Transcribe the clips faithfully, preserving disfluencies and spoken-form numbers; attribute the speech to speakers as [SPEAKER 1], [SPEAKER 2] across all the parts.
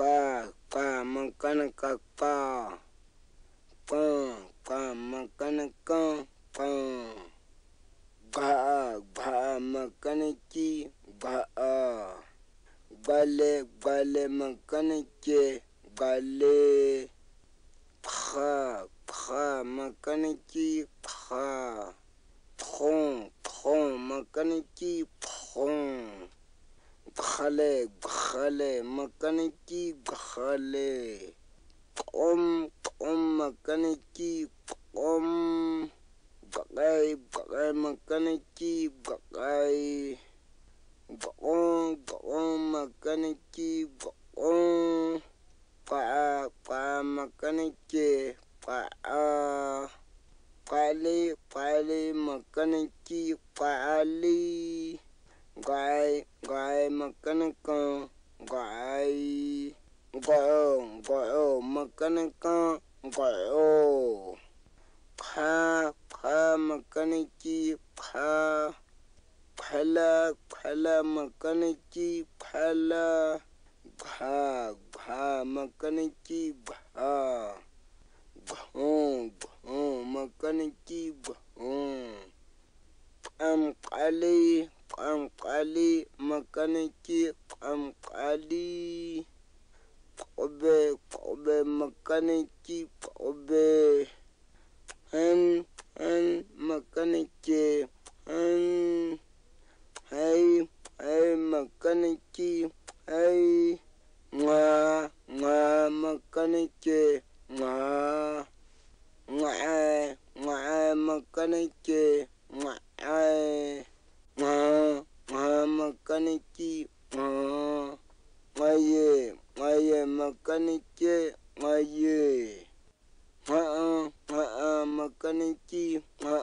[SPEAKER 1] qa qa makana ka qa qa qa makana qa qa qa qa makana ki qa qale qale makana ke qale pha pha makana ki pha phong phong makana ki phong bkhale bkhale makana ki bkhale om om makana ki om bqai bqai makana ki bqai bqong bqong makana ki bqong qa qa makana ki qa qali qali makana ki qali gai gai makana ka gai gao gao makana ka gao pha pha makana ki pha phala phala makana ki phala bha bha makana ki bha bhong bhong makana ki bhong pam qali pam qali makana ki pam qali qobe qobe makana ki qobe han han makana ki han hai hai makana ki hai nga nga makana ki nga nga nga makana ki nga nga nga makana ki nga ngaye ngaye makana ki ngaye nga nga makana ki nga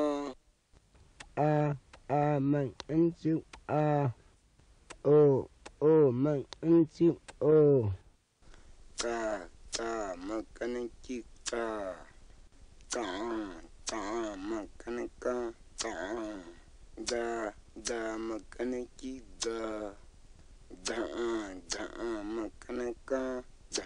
[SPEAKER 1] a a man into a o o man into o ka ka makana ki ka ka ka makana ka ka da da makana ki da da da makana ka da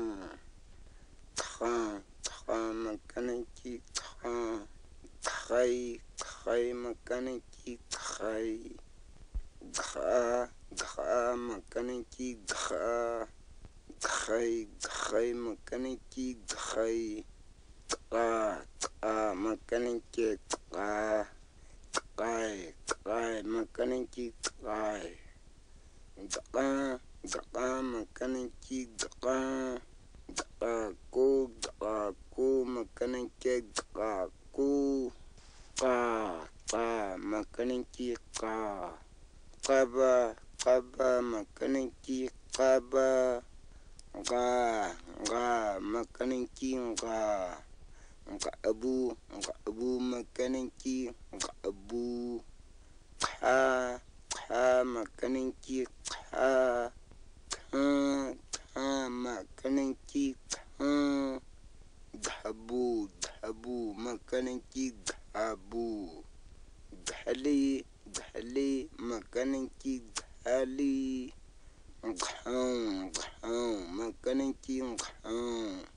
[SPEAKER 1] tha tha makana ki tha thai thai makana ki thai dha dha makana ki dha thai thai makana ki thai qa qa makana ki qa qai qai makana ki qai dqa dqa makana ki dqa dqa ku dqa ku makana ki dqa ku qa qa makana ki qa qaba qaba makana ki qaba qa qa makana ki qa qabu qabu makana ki qabu qa qa makana ki qa qa qa makana ki qa dhabu dhabu makana ki dhabu dhali dhali makana ki dhali dhang dhang makana ki dhang